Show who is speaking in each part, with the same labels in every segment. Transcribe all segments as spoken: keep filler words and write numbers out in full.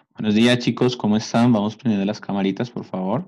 Speaker 1: Buenos días, chicos, ¿cómo están? Vamos prendiendo las camaritas, por favor.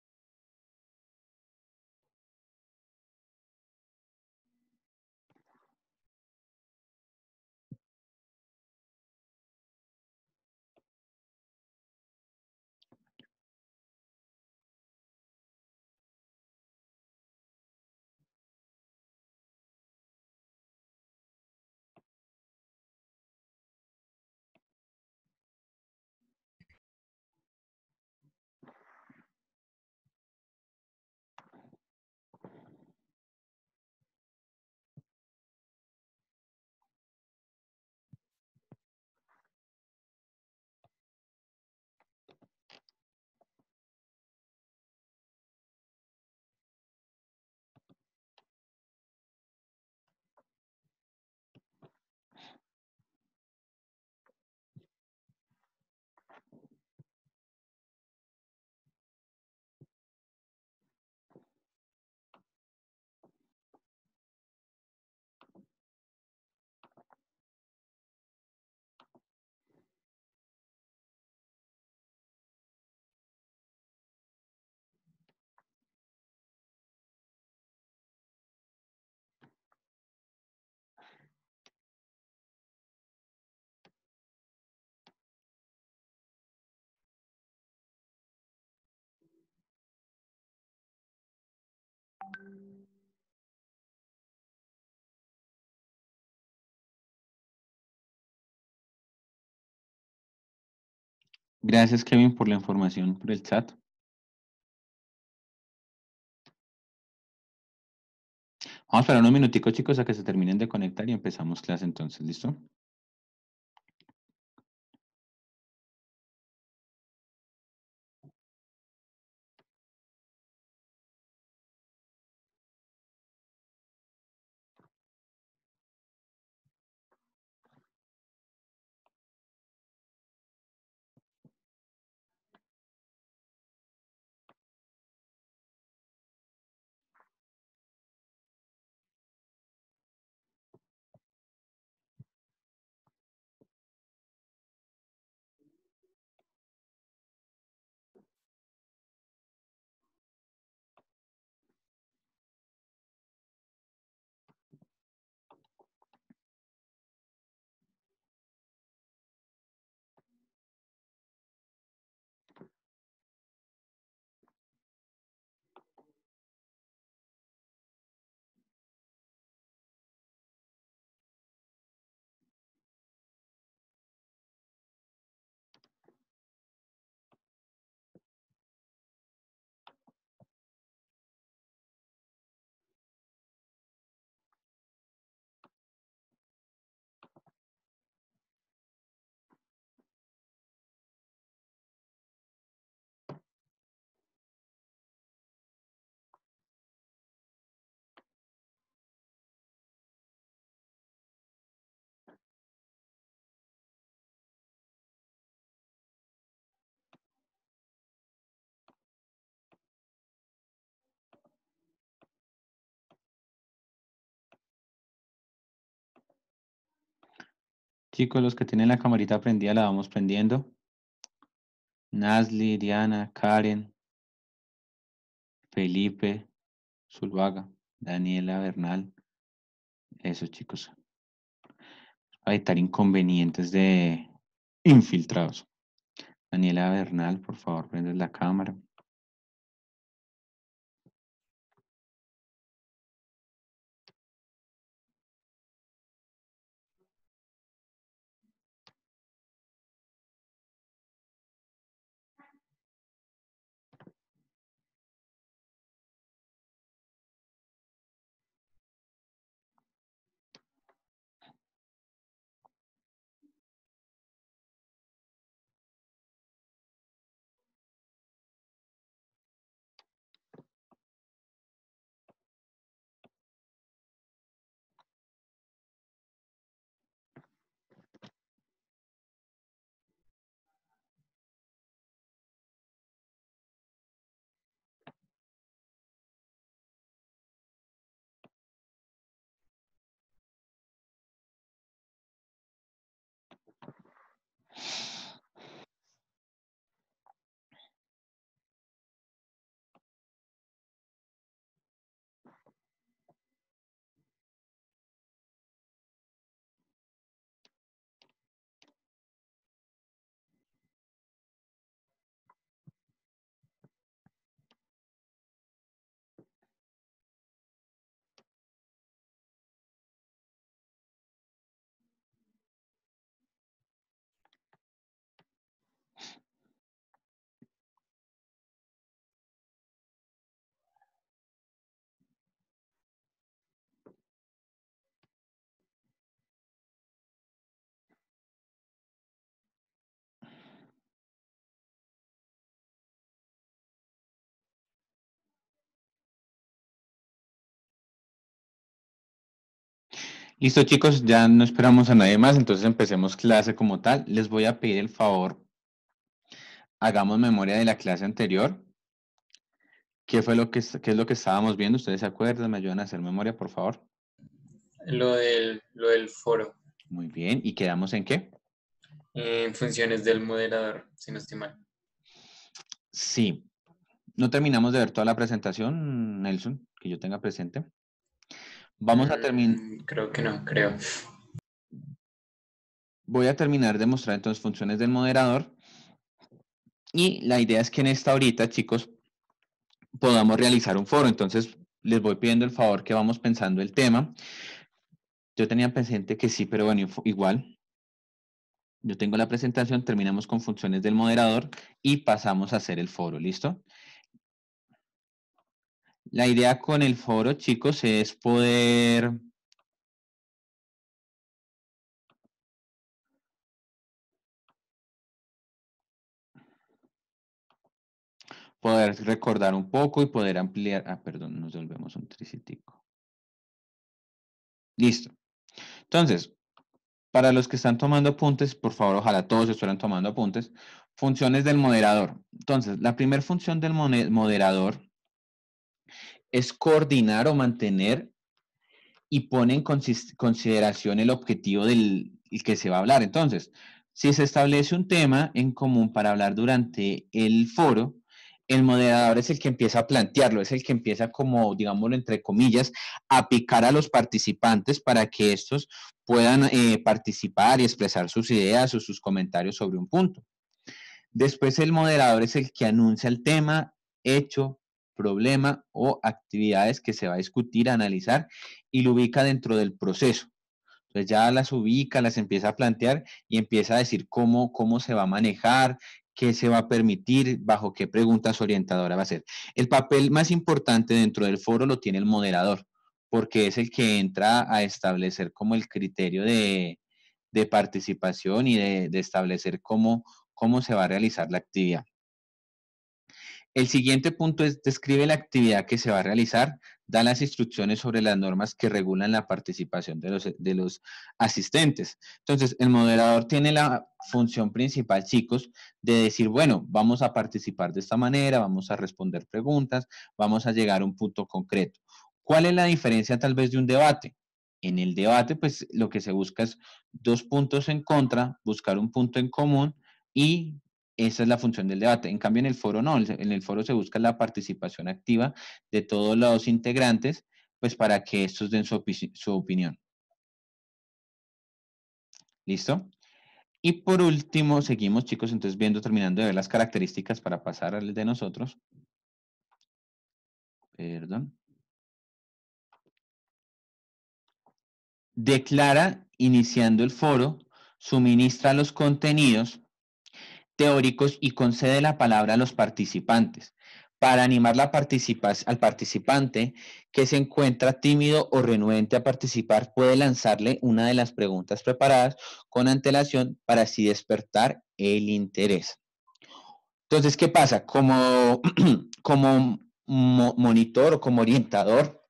Speaker 1: Gracias, Kevin, por la información por el chat. Vamos a esperar unos minuticos, chicos, a que se terminen de conectar y empezamos clase entonces, ¿listo? Chicos, los que tienen la camarita prendida la vamos prendiendo. Nasli, Diana, Karen, Felipe, Zuluaga, Daniela Bernal. Eso, chicos. Para evitar inconvenientes de infiltrados. Daniela Bernal, por favor, prendes la cámara. Listo, chicos, ya no esperamos a nadie más, entonces empecemos clase como tal. Les voy a pedir el favor, hagamos memoria de la clase anterior. ¿Qué fue lo que, es- qué es lo que estábamos viendo? ¿Ustedes se acuerdan? ¿Me ayudan a hacer memoria, por favor?
Speaker 2: Lo del, lo del foro,
Speaker 1: Muy bien. ¿Y quedamos en qué?
Speaker 2: en funciones del moderador, si no estoy mal.
Speaker 1: Sí. No terminamos de ver toda la presentación, Nelson, que yo tenga presente. Vamos a terminar,
Speaker 2: Mm, creo que no, creo.
Speaker 1: voy a terminar de mostrar entonces funciones del moderador. Y la idea es que en esta horita, chicos, podamos realizar un foro. Entonces, les voy pidiendo el favor que vamos pensando el tema. Yo tenía presente que sí, pero bueno, igual. Yo tengo la presentación, terminamos con funciones del moderador y pasamos a hacer el foro, ¿listo? La idea con el foro, chicos, es poder, poder recordar un poco y poder ampliar. Ah, perdón, nos volvemos un tricitico. Listo. Entonces, para los que están tomando apuntes, por favor, ojalá todos estuvieran tomando apuntes. Funciones del moderador. Entonces, la primera función del moderador es coordinar o mantener y pone en consideración el objetivo del el que se va a hablar. Entonces, si se establece un tema en común para hablar durante el foro, el moderador es el que empieza a plantearlo, es el que empieza como, digámoslo entre comillas, a picar a los participantes para que estos puedan eh, participar y expresar sus ideas o sus comentarios sobre un punto. Después el moderador es el que anuncia el tema, hecho, problema o actividades que se va a discutir, a analizar y lo ubica dentro del proceso. Entonces ya las ubica, las empieza a plantear y empieza a decir cómo, cómo se va a manejar, qué se va a permitir, bajo qué preguntas orientadoras va a ser. El papel más importante dentro del foro lo tiene el moderador, porque es el que entra a establecer como el criterio de, de participación y de, de establecer cómo, cómo se va a realizar la actividad. El siguiente punto es describe la actividad que se va a realizar, da las instrucciones sobre las normas que regulan la participación de los, de los asistentes. Entonces, el moderador tiene la función principal, chicos, de decir, bueno, vamos a participar de esta manera, vamos a responder preguntas, vamos a llegar a un punto concreto. ¿Cuál es la diferencia tal vez de un debate? En el debate, pues lo que se busca es dos puntos en contra, buscar un punto en común y esa es la función del debate. En cambio, en el foro no, en el foro se busca la participación activa de todos los integrantes, pues para que estos den su, opi su opinión. ¿Listo? Y por último, seguimos, chicos, entonces viendo, terminando de ver las características para pasar al de nosotros. Perdón. Declara, iniciando el foro, suministra los contenidos teóricos y concede la palabra a los participantes para animar la participa al participante que se encuentra tímido o renuente a participar, puede lanzarle una de las preguntas preparadas con antelación para así despertar el interés. Entonces, ¿qué pasa? Como, como mo monitor o como orientador,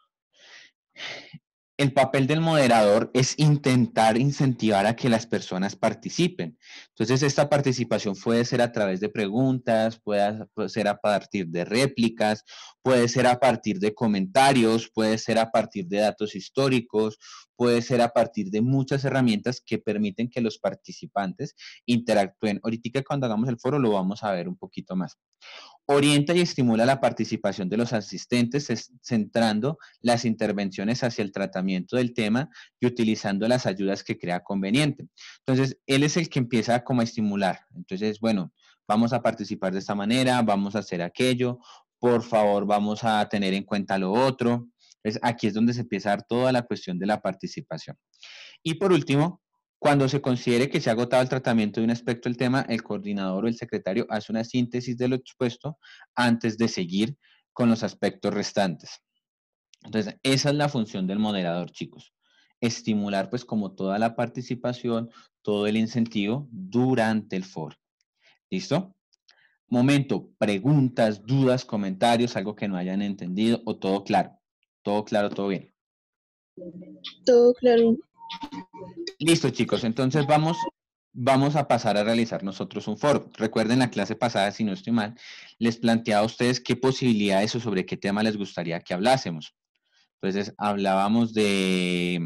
Speaker 1: el papel del moderador es intentar incentivar a que las personas participen. Entonces, esta participación puede ser a través de preguntas, puede, ser a partir de réplicas, puede ser a partir de comentarios, puede ser a partir de datos históricos, puede ser a partir de muchas herramientas que permiten que los participantes interactúen. Ahorita cuando hagamos el foro lo vamos a ver un poquito más. Orienta y estimula la participación de los asistentes, centrando las intervenciones hacia el tratamiento del tema y utilizando las ayudas que crea conveniente. Entonces, él es el que empieza como a estimular. Entonces, bueno, vamos a participar de esta manera, vamos a hacer aquello, por favor, vamos a tener en cuenta lo otro. Entonces, aquí es donde se empieza a dar toda la cuestión de la participación. Y por último, cuando se considere que se ha agotado el tratamiento de un aspecto del tema, el coordinador o el secretario hace una síntesis de lo expuesto antes de seguir con los aspectos restantes. Entonces, esa es la función del moderador, chicos. Estimular, pues, como toda la participación, todo el incentivo durante el foro. ¿Listo? Momento, preguntas, dudas, comentarios, algo que no hayan entendido o todo claro. Todo claro, todo bien.
Speaker 3: Todo claro.
Speaker 1: Listo, chicos. Entonces vamos, vamos a pasar a realizar nosotros un foro. Recuerden la clase pasada, si no estoy mal, les planteaba a ustedes qué posibilidades o sobre qué tema les gustaría que hablásemos. Entonces hablábamos de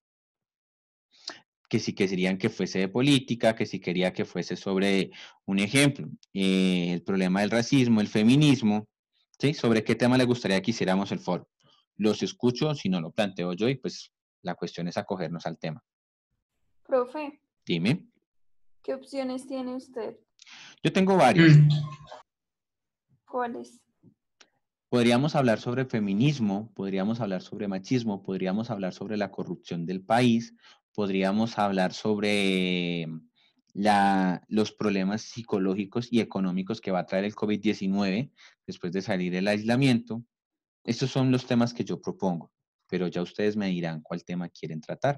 Speaker 1: que si querían que fuese de política, que si quería que fuese sobre un ejemplo, eh, el problema del racismo, el feminismo, ¿sí? Sobre qué tema les gustaría que hiciéramos el foro. Los escucho, si no lo planteo yo, y pues la cuestión es acogernos al tema.
Speaker 4: Profe,
Speaker 1: Dime.
Speaker 4: ¿qué opciones tiene usted?
Speaker 1: Yo tengo varias.
Speaker 2: Mm,
Speaker 4: ¿Cuáles?
Speaker 1: Podríamos hablar sobre feminismo, podríamos hablar sobre machismo, podríamos hablar sobre la corrupción del país, podríamos hablar sobre la, los problemas psicológicos y económicos que va a traer el COVID diecinueve después de salir del aislamiento. Estos son los temas que yo propongo, pero ya ustedes me dirán cuál tema quieren tratar.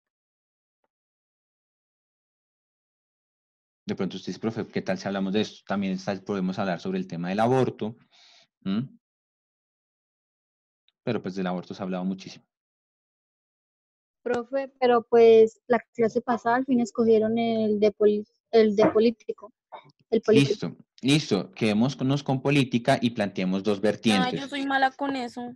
Speaker 1: De pronto usted dice, profe, ¿qué tal si hablamos de esto? También está, podemos hablar sobre el tema del aborto. ¿Mm? Pero pues del aborto se ha hablado muchísimo.
Speaker 3: Profe, pero pues la clase pasada al fin escogieron el de, poli- el de político. El político.
Speaker 1: Listo, listo. Quedémonos con política y planteemos dos
Speaker 4: Ah,
Speaker 1: vertientes.
Speaker 4: yo soy mala con eso.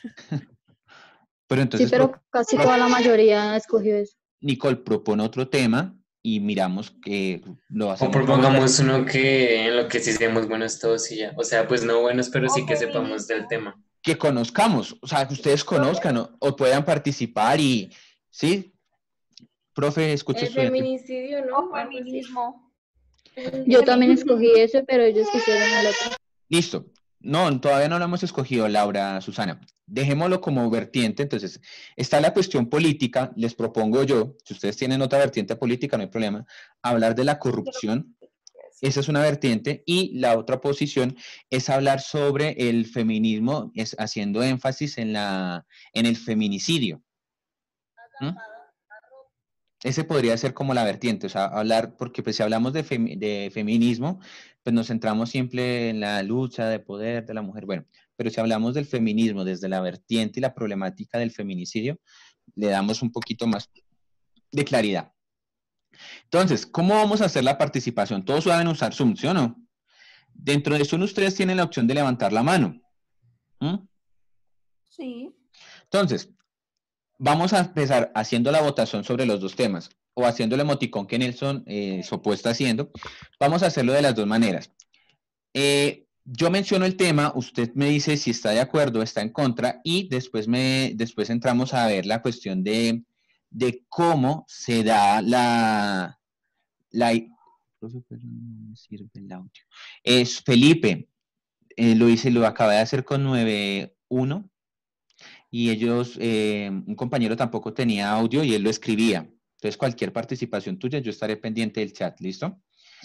Speaker 1: Pero
Speaker 3: Sí,
Speaker 1: entonces,
Speaker 3: pero
Speaker 1: pro-
Speaker 3: casi
Speaker 1: pro-
Speaker 3: toda la mayoría escogió eso.
Speaker 1: Nicole propone otro tema y miramos que lo
Speaker 2: O
Speaker 1: hacemos todos.
Speaker 2: propongamos uno que en lo que sí seamos buenos todos y ya. O sea, pues no buenos, pero sí
Speaker 4: O
Speaker 2: que sepamos del
Speaker 4: feminismo.
Speaker 2: tema.
Speaker 1: Que conozcamos, o sea, que ustedes conozcan o, o puedan participar y, ¿sí? Profe, escuche
Speaker 5: El
Speaker 1: estudiante.
Speaker 5: feminicidio,
Speaker 4: O
Speaker 5: ¿no? Algo así.
Speaker 4: feminismo.
Speaker 3: Yo también escogí eso, pero ellos quisieron el otro.
Speaker 1: Listo. No, todavía no lo hemos escogido, Laura, Susana. Dejémoslo como vertiente. Entonces, está la cuestión política. Les propongo yo, si ustedes tienen otra vertiente política, no hay problema, hablar de la corrupción. Esa es una vertiente. Y la otra posición es hablar sobre el feminismo, es haciendo énfasis en, la, en el feminicidio. ¿Mm? Ese podría ser como la vertiente, o sea, hablar, porque pues si hablamos de, femi de feminismo, pues nos centramos siempre en la lucha de poder de la mujer, bueno, pero si hablamos del feminismo desde la vertiente y la problemática del feminicidio, le damos un poquito más de claridad. Entonces, ¿cómo vamos a hacer la participación? Todos saben usar Zoom, ¿sí o no? Dentro de Zoom ustedes tienen la opción de levantar la mano. ¿Mm?
Speaker 4: Sí.
Speaker 1: Entonces, vamos a empezar haciendo la votación sobre los dos temas o haciendo el emoticón que Nelson eh, Sopo está haciendo. Vamos a hacerlo de las dos maneras. Eh, yo menciono el tema, usted me dice si está de acuerdo o está en contra y después, me, después entramos a ver la cuestión de, de cómo se da la... la profe, pero no me sirve el audio. Es Felipe, eh, lo hice, lo acabé de hacer con nueve uno y ellos, eh, un compañero tampoco tenía audio y él lo escribía. Entonces, cualquier participación tuya, yo estaré pendiente del chat, ¿listo?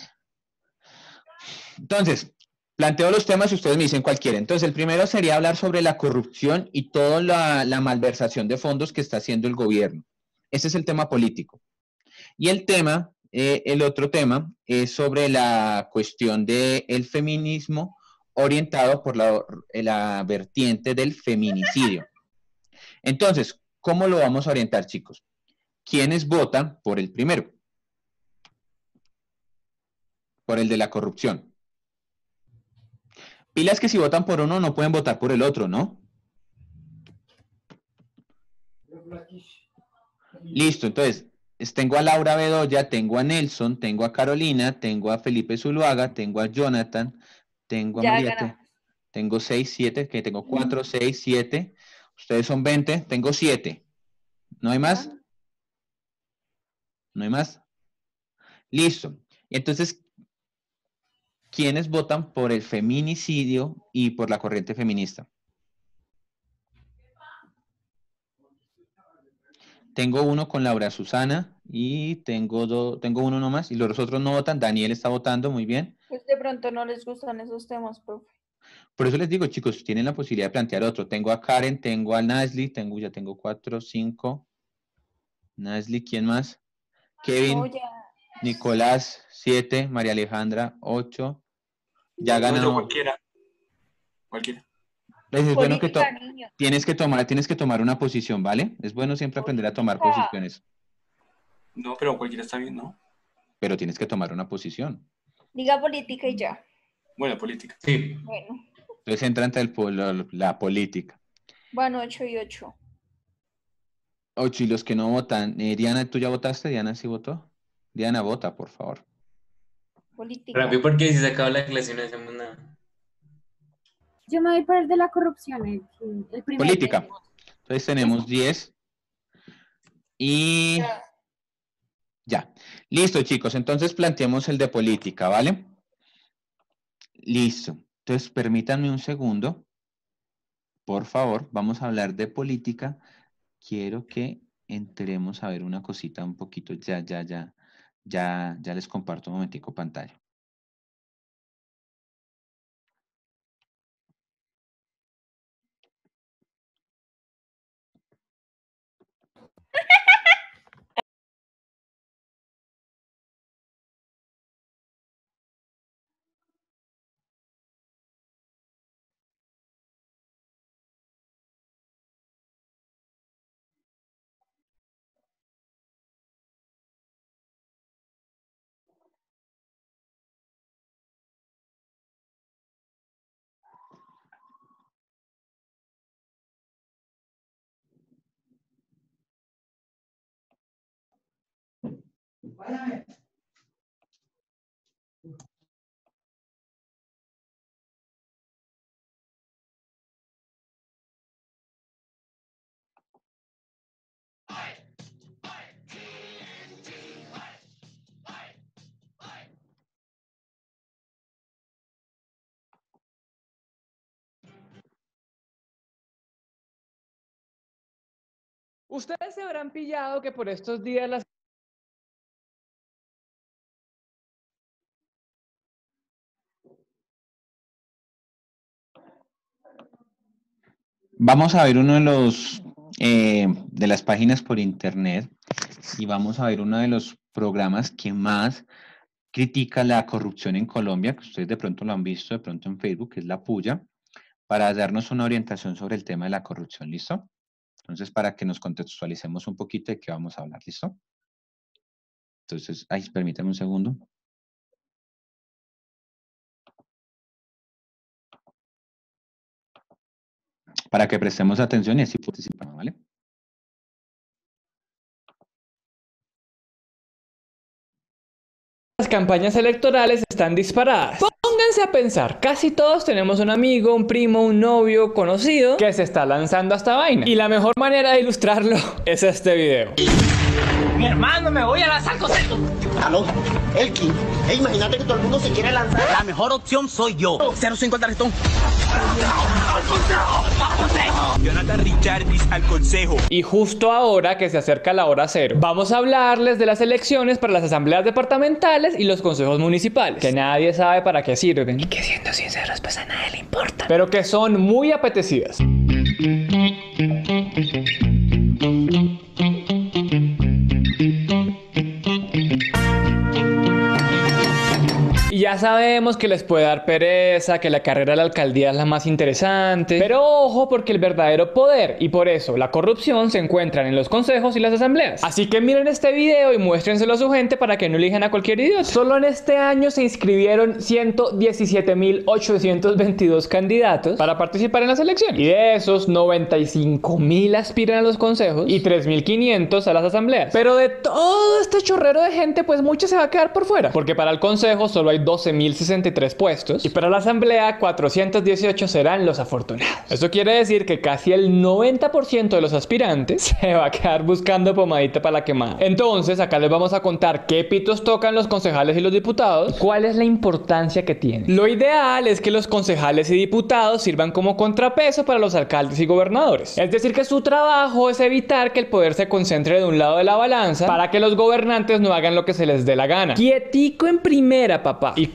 Speaker 1: Entonces, planteo los temas y ustedes me dicen cuál quieren. Entonces, el primero sería hablar sobre la corrupción y toda la, la malversación de fondos que está haciendo el gobierno. Ese es el tema político. Y el tema, eh, el otro tema, es sobre la cuestión del feminismo orientado por la, la vertiente del feminicidio. Entonces, ¿cómo lo vamos a orientar, chicos? ¿Quiénes votan por el primero? Por el de la corrupción. Pilas que si votan por uno no pueden votar por el otro, ¿no? Listo, entonces, tengo a Laura Bedoya, tengo a Nelson, tengo a Carolina, tengo a Felipe Zuluaga, tengo a Jonathan, tengo a
Speaker 4: Ya
Speaker 1: María,
Speaker 4: ganamos.
Speaker 1: tengo seis, siete, que tengo cuatro, seis, siete. Ustedes son veinte, tengo siete. ¿No hay más? ¿No hay más? Listo. Entonces, ¿quiénes votan por el feminicidio y por la corriente feminista? Tengo uno con Laura Susana y tengo, do, tengo uno nomás y los otros no votan. Daniel está votando, muy bien.
Speaker 4: Pues de pronto no les gustan esos temas, profe.
Speaker 1: Por eso les digo, chicos, tienen la posibilidad de plantear otro. Tengo a Karen, tengo a Nasli, tengo, ya tengo cuatro, cinco. Nasli, ¿quién más? Kevin,
Speaker 4: No, ya.
Speaker 1: Nicolás, siete, María Alejandra, ocho. Ya
Speaker 6: No, yo
Speaker 1: ganó.
Speaker 6: cualquiera. Cualquiera.
Speaker 1: Entonces es bueno que to-
Speaker 4: Política, niño.
Speaker 1: tienes que tomar, tienes que tomar una posición, ¿vale? Es bueno siempre aprender a tomar
Speaker 4: Política.
Speaker 1: posiciones,
Speaker 5: No, pero cualquiera está bien, ¿no?
Speaker 1: pero tienes que tomar una posición.
Speaker 4: Diga política y ya.
Speaker 5: Bueno, política.
Speaker 2: Sí.
Speaker 4: Bueno.
Speaker 1: Entonces entra entre el, pol- la, la política.
Speaker 4: Bueno, ocho y ocho.
Speaker 1: Ocho, y los que no votan. Eh, Diana, ¿tú ya votaste? Diana sí votó. Diana, vota, por favor.
Speaker 4: Política.
Speaker 2: Rápido, porque si se acaba la clase y no hacemos nada.
Speaker 6: Yo me voy por el de la corrupción, el, el primero.
Speaker 1: Política. Entonces tenemos diez. Y
Speaker 4: Ya.
Speaker 1: ya. Listo, chicos. Entonces planteamos el de política, ¿vale? Listo. Entonces permítanme un segundo. Por favor, vamos a hablar de política. Quiero que entremos a ver una cosita un poquito. Ya, ya, ya. Ya, ya les comparto un momentico pantalla.
Speaker 7: Ustedes se habrán pillado que por estos días las
Speaker 1: Vamos a ver uno de los eh, de las páginas por internet y vamos a ver uno de los programas que más critica la corrupción en Colombia, que ustedes de pronto lo han visto de pronto en Facebook, que es La Puya, para darnos una orientación sobre el tema de la corrupción, ¿listo? Entonces, para que nos contextualicemos un poquito de qué vamos a hablar, ¿listo? Entonces, ay, permítame un segundo. Para que prestemos atención y así participamos, ¿vale?
Speaker 7: campañas electorales están disparadas. Pónganse a pensar, casi todos tenemos un amigo, un primo, un novio, conocido que se está lanzando a esta vaina. Y la mejor manera de ilustrarlo es este video.
Speaker 8: Mi hermano, me voy a lanzar con esto.
Speaker 9: Aló, Elkin. Hey, imagínate que todo el mundo se quiere lanzar.
Speaker 8: La mejor opción soy yo. cero cinco al tarjetón.
Speaker 10: Jonathan Richardis al consejo.
Speaker 7: Y justo ahora que se acerca la hora cero, vamos a hablarles de las elecciones para las asambleas departamentales y los consejos municipales, que nadie sabe para qué sirven.
Speaker 8: Y que siendo sinceros, pues a nadie le importa.
Speaker 7: Pero que son muy apetecidas. Y ya sabemos que les puede dar pereza, que la carrera de la alcaldía es la más interesante. Pero ojo, porque el verdadero poder y por eso la corrupción se encuentran en los consejos y las asambleas. Así que miren este video y muéstrenselo a su gente para que no elijan a cualquier idiota. Solo en este año se inscribieron ciento diecisiete mil ochocientos veintidós candidatos para participar en las elecciones. Y de esos, noventa y cinco mil aspiran a los consejos y tres mil quinientos a las asambleas. Pero de todo este chorrero de gente, pues mucho se va a quedar por fuera. Porque para el consejo solo hay doce mil sesenta y tres puestos y para la asamblea cuatrocientos dieciocho serán los afortunados. Eso quiere decir que casi el noventa por ciento de los aspirantes se va a quedar buscando pomadita para la quemada. Entonces acá les vamos a contar qué pitos tocan los concejales y los diputados y cuál es la importancia que tienen. Lo ideal es que los concejales y diputados sirvan como contrapeso para los alcaldes y gobernadores. Es decir, que su trabajo es evitar que el poder se concentre de un lado de la balanza para que los gobernantes no hagan lo que se les dé la gana. Quietico en primera, papá. ¿Y cómo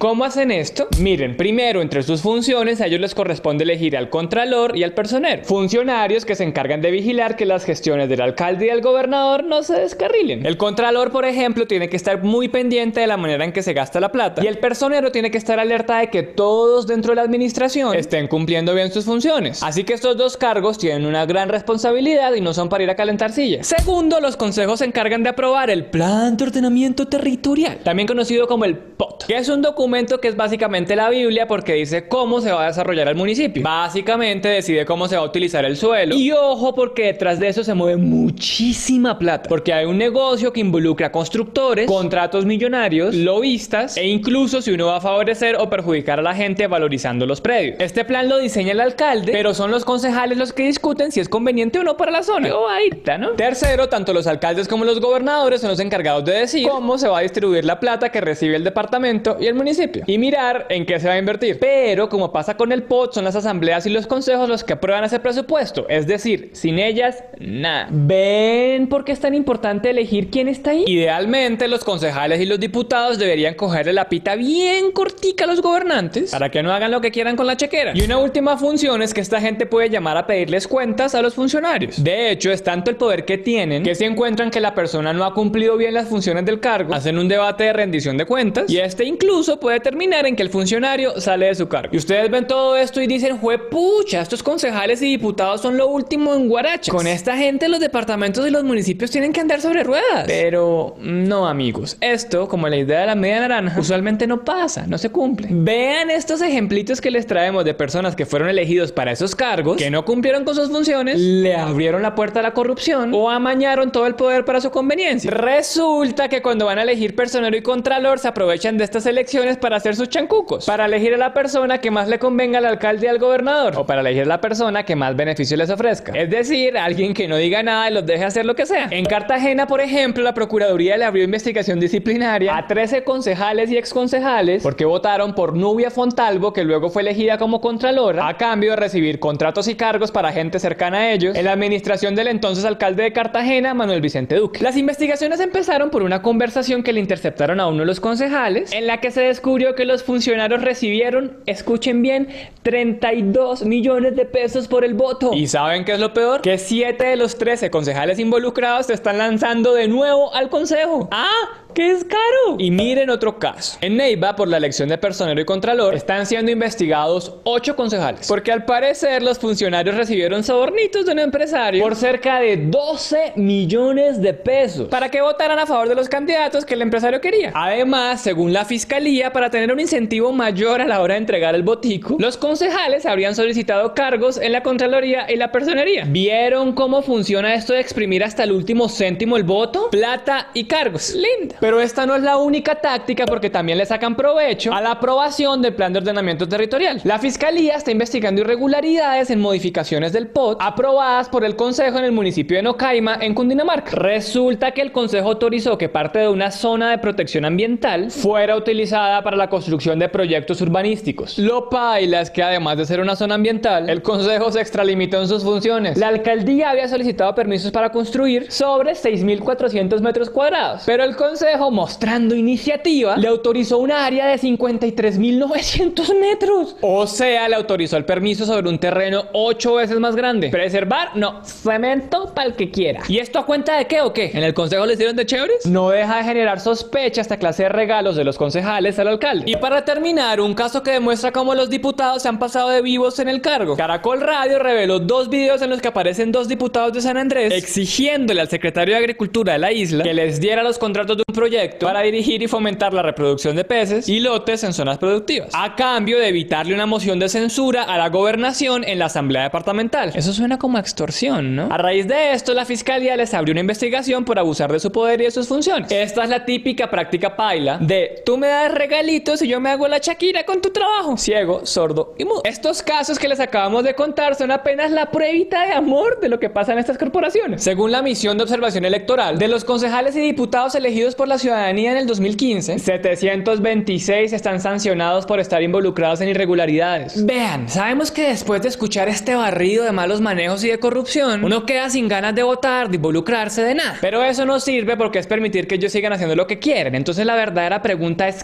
Speaker 7: ¿Cómo hacen esto? Miren, primero, entre sus funciones, a ellos les corresponde elegir al contralor y al personero, funcionarios que se encargan de vigilar que las gestiones del alcalde y del gobernador no se descarrilen. El contralor, por ejemplo, tiene que estar muy pendiente de la manera en que se gasta la plata, y el personero tiene que estar alerta de que todos dentro de la administración estén cumpliendo bien sus funciones. Así que estos dos cargos tienen una gran responsabilidad y no son para ir a calentar sillas. Segundo, los consejos se encargan de aprobar el Plan de Ordenamiento Territorial, también conocido como el P O T, que es un documento que es básicamente la Biblia porque dice cómo se va a desarrollar el municipio. Básicamente decide cómo se va a utilizar el suelo. Y ojo, porque detrás de eso se mueve muchísima plata, porque hay un negocio que involucra constructores, contratos millonarios, lobistas e incluso si uno va a favorecer o perjudicar a la gente valorizando los predios. Este plan lo diseña el alcalde, pero son los concejales los que discuten si es conveniente o no para la zona. Qué bobadita, ¿no? Tercero, tanto los alcaldes como los gobernadores son los encargados de decir cómo se va a distribuir la plata que recibe el departamento y el municipio y mirar en qué se va a invertir. Pero como pasa con el P O T, son las asambleas y los consejos los que aprueban ese presupuesto, es decir, sin ellas, nada. ¿Ven por qué es tan importante elegir quién está ahí? Idealmente, los concejales y los diputados deberían cogerle la pita bien cortica a los gobernantes para que no hagan lo que quieran con la chequera. Y una última función es que esta gente puede llamar a pedirles cuentas a los funcionarios. De hecho, es tanto el poder que tienen que si encuentran que la persona no ha cumplido bien las funciones del cargo, hacen un debate de rendición de cuentas y este incluso puede terminar en que el funcionario sale de su cargo. Y ustedes ven todo esto y dicen, juepucha, estos concejales y diputados son lo último en guarachas. Con esta gente los departamentos y los municipios tienen que andar sobre ruedas. Pero no, amigos, esto, como la idea de la media naranja, usualmente no pasa, no se cumple. Vean estos ejemplitos que les traemos de personas que fueron elegidos para esos cargos, que no cumplieron con sus funciones, le abrieron la puerta a la corrupción o amañaron todo el poder para su conveniencia. Resulta que cuando van a elegir personero y contralor se aprovechan de estas elecciones para hacer sus chancucos, para elegir a la persona que más le convenga al alcalde y al gobernador, o para elegir a la persona que más beneficio les ofrezca. Es decir, alguien que no diga nada y los deje hacer lo que sea. En Cartagena, por ejemplo, la Procuraduría le abrió investigación disciplinaria a trece concejales y exconcejales porque votaron por Nubia Fontalvo, que luego fue elegida como contralora, a cambio de recibir contratos y cargos para gente cercana a ellos en la administración del entonces alcalde de Cartagena, Manuel Vicente Duque. Las investigaciones empezaron por una conversación que le interceptaron a uno de los concejales, en la que se descubrió que los funcionarios recibieron, escuchen bien, treinta y dos millones de pesos por el voto. ¿Y saben qué es lo peor? Que siete de los trece concejales involucrados se están lanzando de nuevo al consejo. ¡Ah! ¡Qué es caro! Y miren otro caso. En Neiva, por la elección de personero y contralor, están siendo investigados ocho concejales, porque al parecer los funcionarios recibieron sobornitos de un empresario por cerca de doce millones de pesos para que votaran a favor de los candidatos que el empresario quería. Además, según la fiscalía, para tener un incentivo mayor a la hora de entregar el botico, los concejales habrían solicitado cargos en la Contraloría y la Personería. ¿Vieron cómo funciona esto de exprimir hasta el último céntimo el voto? Plata y cargos. Linda. Pero esta no es la única táctica, porque también le sacan provecho a la aprobación del Plan de Ordenamiento Territorial. La Fiscalía está investigando irregularidades en modificaciones del P O T aprobadas por el Consejo en el municipio de Nocaima, en Cundinamarca. Resulta que el Consejo autorizó que parte de una zona de protección ambiental fuera utilizada para la construcción de proyectos urbanísticos. Lo paila es que además de ser una zona ambiental, el Consejo se extralimitó en sus funciones. La alcaldía había solicitado permisos para construir sobre seis mil cuatrocientos metros cuadrados, pero el Consejo, mostrando iniciativa, le autorizó un área de cincuenta y tres mil novecientos metros. O sea, le autorizó el permiso sobre un terreno ocho veces más grande. Preservar, no. Cemento para el que quiera. ¿Y esto a cuenta de qué o qué? ¿En el consejo le hicieron de chéveres? No deja de generar sospecha esta clase de regalos de los concejales al alcalde. Y para terminar, un caso que demuestra cómo los diputados se han pasado de vivos en el cargo. Caracol Radio reveló dos videos en los que aparecen dos diputados de San Andrés exigiéndole al secretario de Agricultura de la isla que les diera los contratos de un proyecto para dirigir y fomentar la reproducción de peces y lotes en zonas productivas, a cambio de evitarle una moción de censura a la gobernación en la asamblea departamental. Eso suena como extorsión, ¿no? A raíz de esto, la fiscalía les abrió una investigación por abusar de su poder y de sus funciones. Esta es la típica práctica paila de tú me das regalitos y yo me hago la Shakira con tu trabajo. Ciego, sordo y mudo. Estos casos que les acabamos de contar son apenas la pruebita de amor de lo que pasa en estas corporaciones. Según la misión de observación electoral, de los concejales y diputados elegidos por la ciudadanía en el dos mil quince, setecientos veintiséis están sancionados por estar involucrados en irregularidades. Vean, sabemos que después de escuchar este barrido de malos manejos y de corrupción, uno queda sin ganas de votar, de involucrarse, de nada. Pero eso no sirve porque es permitir que ellos sigan haciendo lo que quieren. Entonces la verdadera pregunta es ¿qué podemos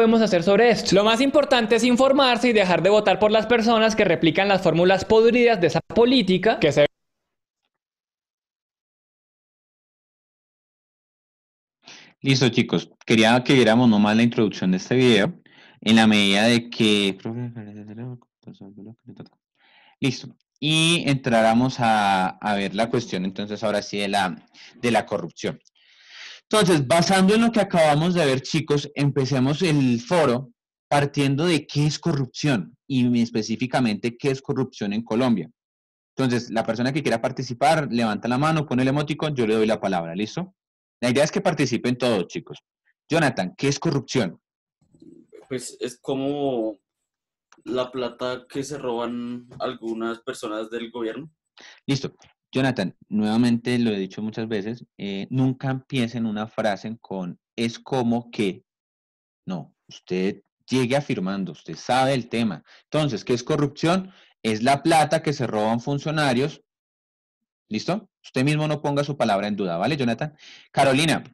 Speaker 7: podemos hacer sobre esto? Lo más importante es informarse y dejar de votar por las personas que replican las fórmulas podridas de esa política que se...
Speaker 1: Listo, chicos. Quería que viéramos nomás la introducción de este video, en la medida de que... Listo. Y entráramos a, a ver la cuestión, entonces, ahora sí, de la, de la corrupción. Entonces, basando en lo que acabamos de ver, chicos, empecemos el foro partiendo de qué es corrupción y específicamente qué es corrupción en Colombia. Entonces, la persona que quiera participar, levanta la mano, pone el emoticón, yo le doy la palabra, ¿listo? La idea es que participen todos, chicos. Jonathan, ¿qué es corrupción?
Speaker 11: Pues es como la plata que se roban algunas personas del gobierno.
Speaker 1: Listo. Jonathan, nuevamente lo he dicho muchas veces, eh, nunca empiecen una frase con es como que. No, usted llegue afirmando, usted sabe el tema. Entonces, ¿qué es corrupción? Es la plata que se roban funcionarios. ¿Listo? Usted mismo no ponga su palabra en duda, ¿vale, Jonathan? Carolina.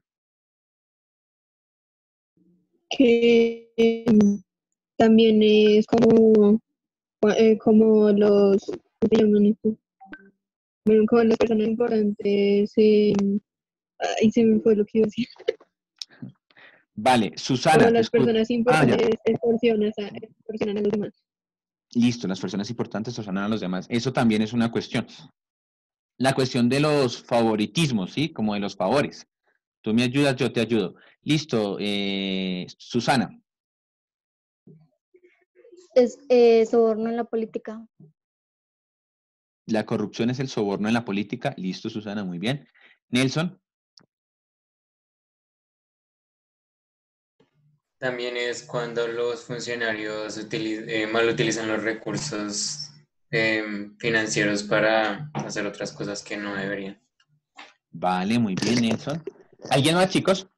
Speaker 12: Que eh, también es como, eh, como los, ¿cómo se llaman esto? Bueno, como las personas importantes, eh, ahí se me fue lo que iba a decir.
Speaker 1: Vale, Susana.
Speaker 12: Como las
Speaker 1: escu-
Speaker 12: personas
Speaker 1: Ah, ya.
Speaker 12: importantes extorsionan a, extorsionan a los demás.
Speaker 1: Listo, las personas importantes extorsionan a los demás. Eso también es una cuestión. La cuestión de los favoritismos, ¿sí? Como de los favores. Tú me ayudas, yo te ayudo. Listo, eh, Susana.
Speaker 3: Es eh, soborno en la política.
Speaker 1: La corrupción es el soborno en la política. Listo, Susana, muy bien. Nelson.
Speaker 2: También es cuando los funcionarios utili- eh, mal utilizan los recursos eh, financieros para hacer otras cosas que no deberían.
Speaker 1: Vale, muy bien, Nelson. ¿Alguien más, chicos?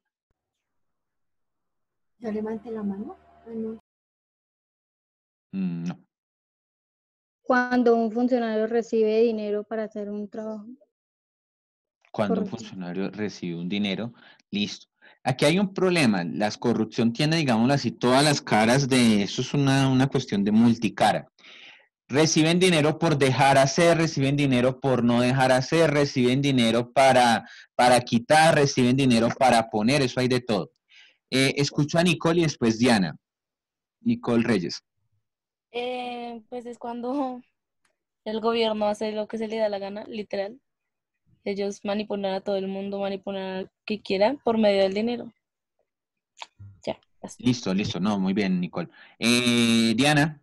Speaker 6: Yo levanté la mano. Ah, no.
Speaker 1: Mm, no.
Speaker 3: Cuando un funcionario recibe dinero para hacer un trabajo.
Speaker 1: Cuando un
Speaker 3: Correcto.
Speaker 1: funcionario recibe un dinero, listo. Aquí hay un problema. La corrupción tiene, digámoslo así, todas las caras de... Eso es una, una cuestión de multicara. Reciben dinero por dejar hacer, reciben dinero por no dejar hacer, reciben dinero para, para quitar, reciben dinero para poner, eso hay de todo. Eh, escucho a Nicole y después Diana. Nicole Reyes.
Speaker 13: Eh, pues es cuando el gobierno hace lo que se le da la gana, literal. Ellos manipulan a todo el mundo, manipulan al que quieran por medio del dinero. Ya. Basta.
Speaker 1: Listo, listo. No, muy bien, Nicole. Eh, Diana.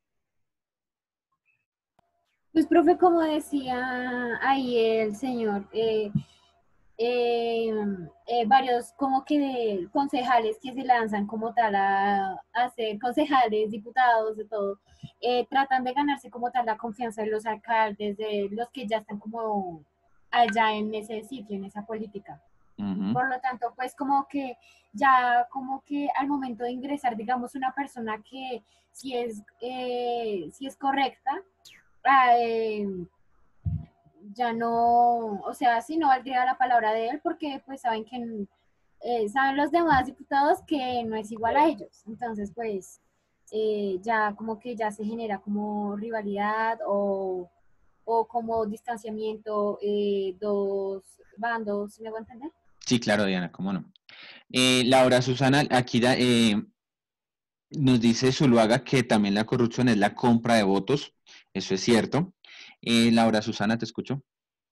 Speaker 6: Pues, profe, como decía ahí el señor, eh, eh, eh, varios como que de concejales que se lanzan como tal a, a ser concejales, diputados, de todo, eh, tratan de ganarse como tal la confianza de los alcaldes, de los que ya están como allá en ese sitio, en esa política.
Speaker 1: Uh-huh.
Speaker 6: Por lo tanto, pues como que ya como que al momento de ingresar, digamos, una persona que si es, eh, si es correcta, eh, ya no, o sea, si no valdría la palabra de él porque pues saben que eh, saben los demás diputados que no es igual a ellos, entonces pues eh, ya como que ya se genera como rivalidad o, o como distanciamiento, eh, dos bandos, ¿me voy a entender?
Speaker 1: Sí, claro, Diana, cómo no. Eh, Laura Susana, aquí da, eh, nos dice Zuluaga que también la corrupción es la compra de votos. Eso es cierto. Eh, Laura Susana, te escucho.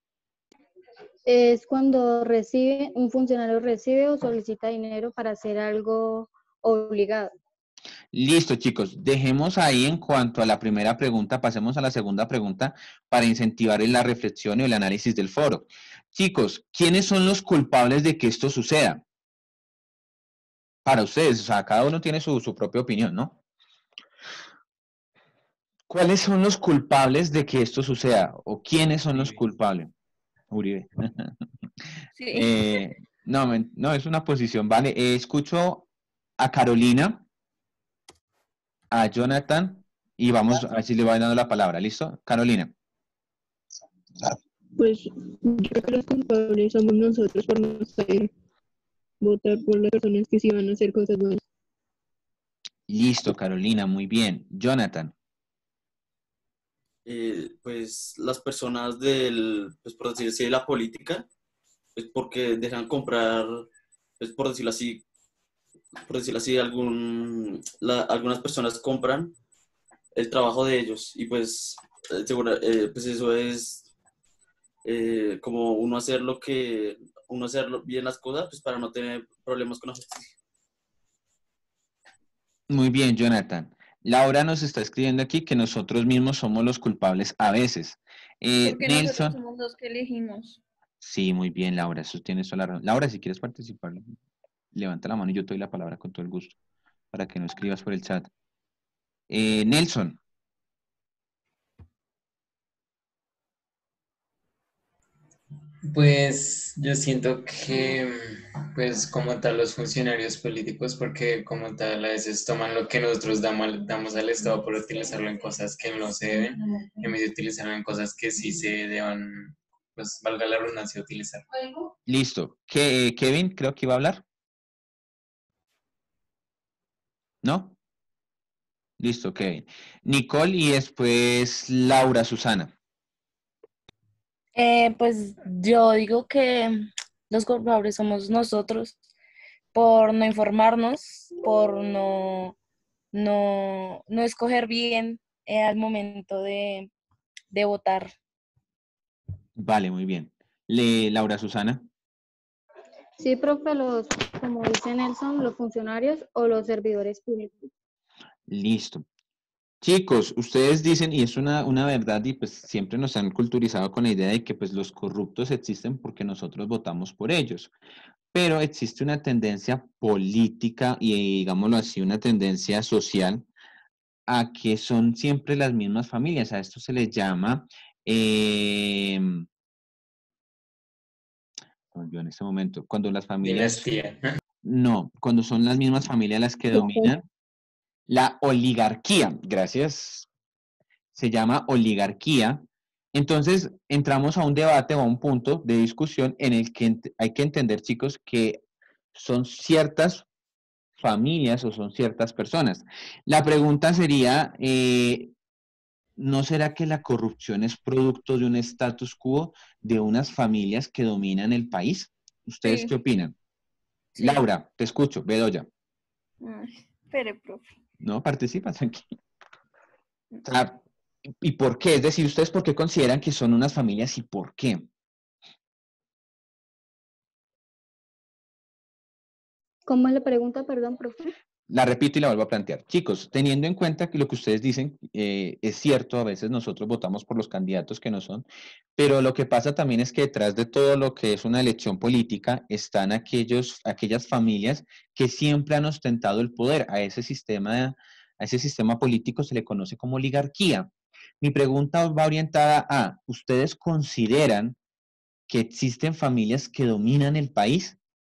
Speaker 3: Es cuando recibe, un funcionario recibe o solicita dinero para hacer algo obligado.
Speaker 1: Listo, chicos. Dejemos ahí en cuanto a la primera pregunta, pasemos a la segunda pregunta para incentivar la reflexión y el análisis del foro. Chicos, ¿quiénes son los culpables de que esto suceda? Para ustedes, o sea, cada uno tiene su, su propia opinión, ¿no? ¿Cuáles son los culpables de que esto suceda? ¿O quiénes son los culpables? Uribe.
Speaker 13: Sí.
Speaker 1: eh, no, no, es una posición, vale. Eh, escucho a Carolina, a Jonathan, y vamos a ver si le voy dando la palabra. ¿Listo? Carolina.
Speaker 12: Pues yo creo que los culpables somos nosotros por no saber votar por las personas que sí van a hacer cosas buenas.
Speaker 1: Listo, Carolina, muy bien. Jonathan.
Speaker 11: Eh, pues las personas del, pues por decirlo así, de la política, pues porque dejan comprar, pues por decirlo así, por decirlo así, algún, la- algunas personas compran el trabajo de ellos y pues, eh, segura- eh, pues eso es eh, como uno hacer lo que, uno hacer bien las cosas, pues para no tener problemas con la justicia.
Speaker 1: Muy bien, Jonathan. Laura nos está escribiendo aquí que nosotros mismos somos los culpables a veces. Eh,
Speaker 4: Porque nosotros
Speaker 1: Nelson.
Speaker 4: somos los que elegimos.
Speaker 1: Sí, muy bien, Laura, eso tienes toda la razón. Laura, si quieres participar, levanta la mano y yo te doy la palabra con todo el gusto para que no escribas por el chat. Eh, Nelson.
Speaker 2: Pues yo siento que, pues como tal, los funcionarios políticos, porque como tal a veces toman lo que nosotros damos, damos al Estado por utilizarlo en cosas que no se deben, en vez de utilizarlo en cosas que sí se deban, pues valga la redundancia, utilizar.
Speaker 1: Listo. ¿Qué, Kevin, creo que iba a hablar. ¿No? Listo, Kevin. Nicole y después Laura Susana.
Speaker 13: Eh, pues yo digo que los culpables somos nosotros por no informarnos, por no, no, no escoger bien eh, al momento de, de votar.
Speaker 1: Vale, muy bien. Le, Laura Susana.
Speaker 3: Sí, profe, los, como dice Nelson, los funcionarios o los servidores públicos.
Speaker 1: Listo. Chicos, ustedes dicen, y es una, una verdad, y pues siempre nos han culturizado con la idea de que pues los corruptos existen porque nosotros votamos por ellos. Pero existe una tendencia política y digámoslo así, una tendencia social a que son siempre las mismas familias. A esto se les llama, eh, me olvidó en este momento, cuando las familias,
Speaker 2: Dinastía.
Speaker 1: no, cuando son las mismas familias las que dominan, la oligarquía, gracias, se llama oligarquía. Entonces, entramos a un debate o a un punto de discusión en el que ent- hay que entender, chicos, que son ciertas familias o son ciertas personas. La pregunta sería, eh, ¿no será que la corrupción es producto de un status quo de unas familias que dominan el país? ¿Ustedes
Speaker 4: Sí.
Speaker 1: qué opinan?
Speaker 4: Sí.
Speaker 1: Laura, te escucho, Bedoya.
Speaker 4: Ay, espere, profe.
Speaker 1: No, participa, tranquilo. O sea, ¿y por qué? Es decir, ¿ustedes por qué consideran que son unas familias y por qué?
Speaker 3: ¿Cómo es la pregunta, perdón, profe?
Speaker 1: La repito y la vuelvo a plantear. Chicos, teniendo en cuenta que lo que ustedes dicen eh, es cierto, a veces nosotros votamos por los candidatos que no son, pero lo que pasa también es que detrás de todo lo que es una elección política están aquellos, aquellas familias que siempre han ostentado el poder. A ese sistema, a ese sistema político se le conoce como oligarquía. Mi pregunta va orientada a, ¿ustedes consideran que existen familias que dominan el país?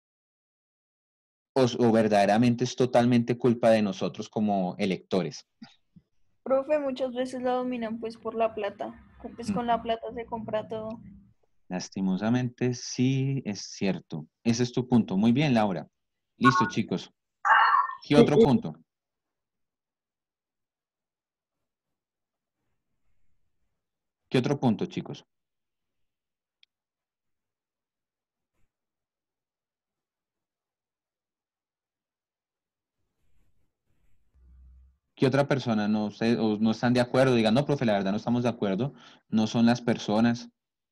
Speaker 1: O, o verdaderamente es totalmente culpa de nosotros como electores?
Speaker 4: Profe, muchas veces la dominan pues por la plata. Pues con la plata se compra todo.
Speaker 1: Lastimosamente sí es cierto. Ese es tu punto. Muy bien, Laura. Listo, chicos. ¿Qué otro punto? ¿Qué otro punto, chicos? ¿Qué otra persona no, usted, o no están de acuerdo? Digan, no, profe, la verdad no estamos de acuerdo. No son las personas.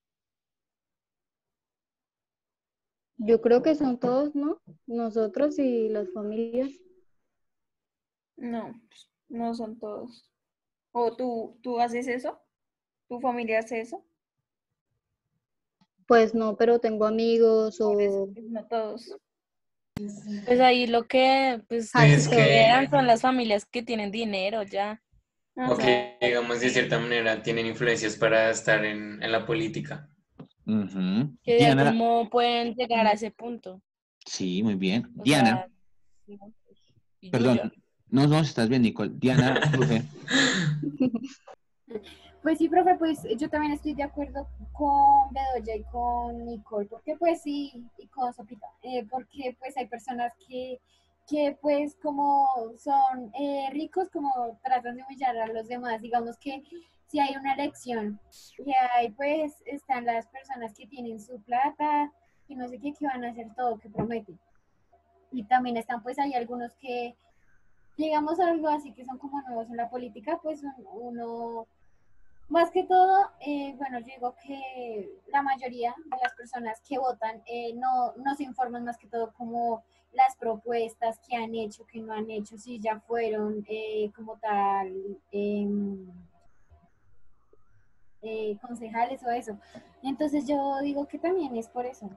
Speaker 3: Yo creo que son todos, ¿no? Nosotros y las familias.
Speaker 4: No, pues, no son todos. ¿O tú, tú haces eso? ¿Tu familia hace eso?
Speaker 3: Pues no, pero tengo amigos
Speaker 4: Por eso,
Speaker 3: o...
Speaker 4: pues, no todos.
Speaker 13: Pues ahí lo que pues
Speaker 2: Pues que-
Speaker 13: consideran son las familias que tienen dinero ya.
Speaker 2: O que, digamos, de cierta manera tienen influencias para estar en, en la política.
Speaker 1: Ujú.
Speaker 13: Que de
Speaker 1: Diana.
Speaker 13: algún modo pueden llegar a ese punto.
Speaker 1: Sí, muy bien.
Speaker 13: O
Speaker 1: Diana.
Speaker 13: sea, y
Speaker 1: Perdón.
Speaker 13: Yuya.
Speaker 1: No, no, estás bien, Nicole. Diana, profe.
Speaker 6: Pues sí, profe, pues yo también estoy de acuerdo con Bedoya y con Nicole, porque pues sí, y con Sopita, eh, porque pues hay personas que, que pues como son eh, ricos, como tratan de humillar a los demás. Digamos que si hay una elección y ahí pues están las personas que tienen su plata y no sé qué, que van a hacer todo, que prometen. Y también están pues hay algunos que, digamos algo así, que son como nuevos en la política, pues uno, más que todo, eh, bueno, yo digo que la mayoría de las personas que votan eh, no, no se informan más que todo como las propuestas que han hecho, que no han hecho, si ya fueron eh, como tal eh, eh, concejales o eso. Entonces yo digo que también es por eso.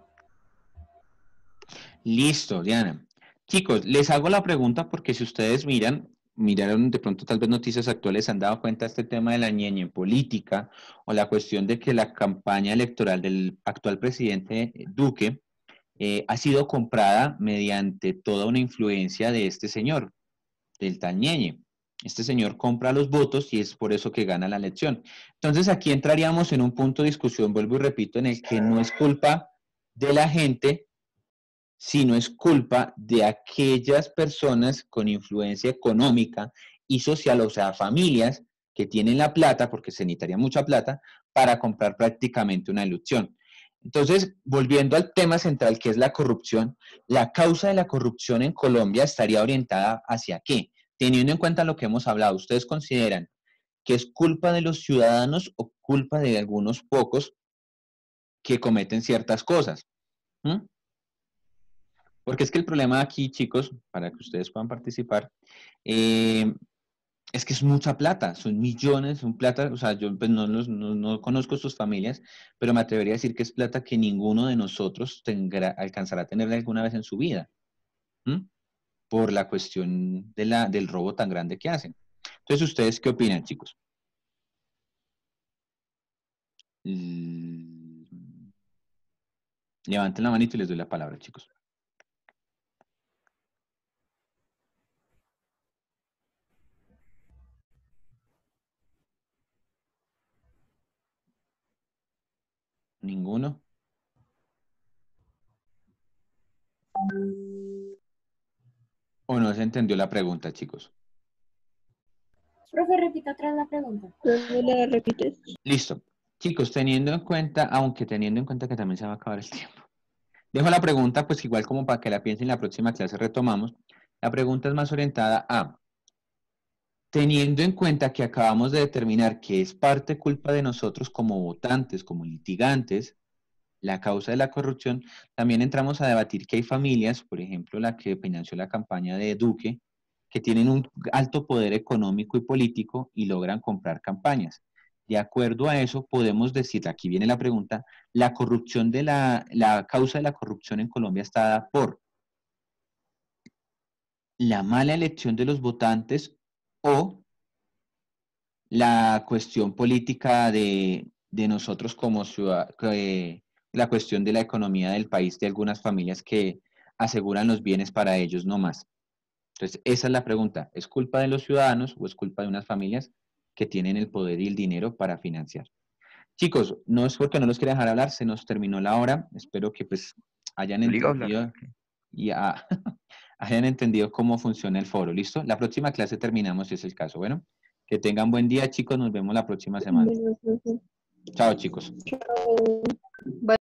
Speaker 1: Listo, Diana. Chicos, les hago la pregunta porque si ustedes miran, miraron de pronto tal vez noticias actuales, se han dado cuenta de este tema de la ñeñe política o la cuestión de que la campaña electoral del actual presidente Duque eh, ha sido comprada mediante toda una influencia de este señor, del tal ñeñe. Este señor compra los votos y es por eso que gana la elección. Entonces aquí entraríamos en un punto de discusión, vuelvo y repito, en el que no es culpa de la gente, sino es culpa de aquellas personas con influencia económica y social, o sea, familias que tienen la plata, porque se necesitaría mucha plata, para comprar prácticamente una elección. Entonces, volviendo al tema central, que es la corrupción, la causa de la corrupción en Colombia estaría orientada hacia qué? Teniendo en cuenta lo que hemos hablado, ¿ustedes consideran que es culpa de los ciudadanos o culpa de algunos pocos que cometen ciertas cosas? ¿Mm? Porque es que el problema aquí, chicos, para que ustedes puedan participar, eh, es que es mucha plata, son millones, son plata, o sea, yo pues, no, los, no, no conozco sus familias, pero me atrevería a decir que es plata que ninguno de nosotros tendrá, alcanzará a tener alguna vez en su vida, ¿m? Por la cuestión de la, del robo tan grande que hacen. Entonces, ¿ustedes qué opinan, chicos? Levanten la manito y les doy la palabra, chicos. ¿Ninguno? ¿O no se entendió la pregunta, chicos?
Speaker 6: Profe, repita otra vez la pregunta.
Speaker 12: ¿La repites?
Speaker 1: Listo. Chicos, teniendo en cuenta, aunque teniendo en cuenta que también se va a acabar el tiempo. Dejo la pregunta, pues igual como para que la piensen, en la próxima clase retomamos. La pregunta es más orientada a, teniendo en cuenta que acabamos de determinar que es parte culpa de nosotros como votantes, como litigantes, la causa de la corrupción, también entramos a debatir que hay familias, por ejemplo, la que financió la campaña de Duque, que tienen un alto poder económico y político y logran comprar campañas. De acuerdo a eso, podemos decir, aquí viene la pregunta, la corrupción de la, la causa de la corrupción en Colombia está dada por la mala elección de los votantes o la cuestión política de, de nosotros como ciudad, eh, la cuestión de la economía del país, de algunas familias que aseguran los bienes para ellos no más. Entonces, esa es la pregunta. ¿Es culpa de los ciudadanos o es culpa de unas familias que tienen el poder y el dinero para financiar? Chicos, no es porque no los quiera dejar hablar, se nos terminó la hora. Espero que pues hayan entendido y a, hayan entendido cómo funciona el foro. ¿Listo? La próxima clase terminamos si es el caso. Bueno, que tengan buen día, chicos. Nos vemos la próxima semana. Chao, chicos.
Speaker 12: Chao.